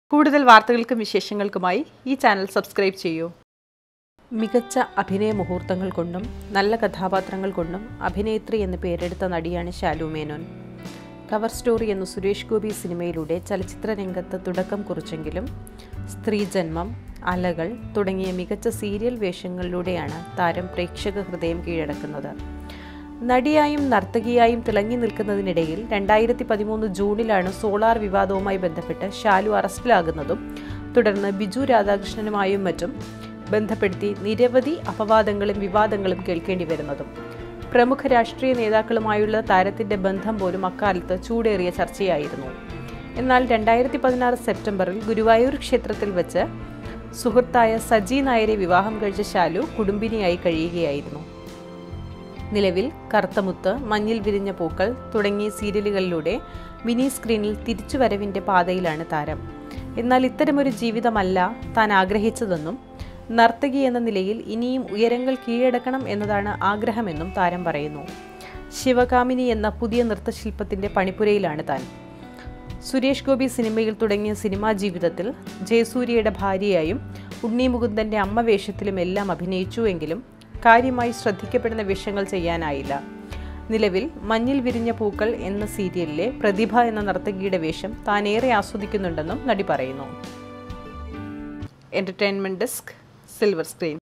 കൂടുതൽ വാർത്തകൾക്കും വിശേഷങ്ങൾക്കുമായി ഈ ചാനൽ സബ്സ്ക്രൈബ് ചെയ്യൂ. മികച്ച അഭിനയ മുഹൂർത്തങ്ങൾ കൊണ്ടും നല്ല കഥാപാത്രങ്ങൾ കൊണ്ടും അഭിനേത്രി എന്ന് പേരെടുത്ത നടിയാണ് ശാലു മേനോൻ. കവർ സ്റ്റോറി എന്ന സുരേഷ് ഗോപി സിനിമയിലൂടെ ചലച്ചിത്ര രംഗത്ത് തുടക്കം കുറിച്ചെങ്കിലും സ്ത്രീജന്മം, അലകൾ തുടങ്ങിയ മികച്ച സീരിയൽ വേഷങ്ങളിലൂടെയാണ് താരം പ്രേക്ഷക ഹൃദയം കീഴടക്കുന്നത്. നടിയായും നർത്തകിയായും തിളങ്ങി നിൽക്കുന്നതിനിടയിൽ 2013 ജൂണിലാണ് സോളാർ വിവാദവുമായി ബന്ധപ്പെട്ട് ശാലു അറസ്റ്റിലാകുന്നതും തുടർന്ന് ബിജു രാധാകൃഷ്ണനുമായും മറ്റും ബന്ധപ്പെടുത്തി നിരവധി അപവാദങ്ങളും വിവാദങ്ങളും കേൾക്കേണ്ടി വരുന്നതും. പ്രമുഖ രാഷ്ട്രീയ നേതാക്കളുമായുള്ള താരത്തിൻ്റെ ബന്ധം പോലും അക്കാലത്ത് ചൂടേറിയ ചർച്ചയായിരുന്നു. എന്നാൽ 2016 സെപ്റ്റംബറിൽ ഗുരുവായൂർ ക്ഷേത്രത്തിൽ വെച്ച് സുഹൃത്തായ സജി നായരെ വിവാഹം കഴിച്ച ശാലു കുടുംബിനിയായി കഴിയുകയായിരുന്നു. നിലവിൽ കറുത്തമുത്ത്, മഞ്ഞിൽ വിരിഞ്ഞ പൂക്കൾ തുടങ്ങിയ സീരിയലുകളിലൂടെ മിനി സ്ക്രീനിൽ തിരിച്ചുവരവിൻ്റെ പാതയിലാണ് താരം. എന്നാൽ ഇത്തരമൊരു ജീവിതമല്ല താൻ ആഗ്രഹിച്ചതെന്നും നർത്തകി എന്ന നിലയിൽ ഇനിയും ഉയരങ്ങൾ കീഴടക്കണം എന്നതാണ് ആഗ്രഹമെന്നും താരം പറയുന്നു. ശിവകാമിനി എന്ന പുതിയ നൃത്തശില്പത്തിൻ്റെ പണിപ്പുരയിലാണ് താൻ. സുരേഷ് ഗോപി സിനിമയിൽ തുടങ്ങിയ സിനിമാ ജീവിതത്തിൽ ജയസൂര്യയുടെ ഭാര്യയായും ഉണ്ണി മുകുന്ദൻ്റെ അമ്മ വേഷത്തിലും എല്ലാം അഭിനയിച്ചുവെങ്കിലും കാര്യമായി ശ്രദ്ധിക്കപ്പെടുന്ന വേഷങ്ങൾ ചെയ്യാനായില്ല. നിലവിൽ മഞ്ഞിൽ വിരിഞ്ഞ പൂക്കൾ എന്ന സീരിയലിലെ പ്രതിഭ എന്ന നർത്തകിയുടെ വേഷം താൻ ഏറെ ആസ്വദിക്കുന്നുണ്ടെന്നും നടി പറയുന്നു. Entertainment desk, silver screen.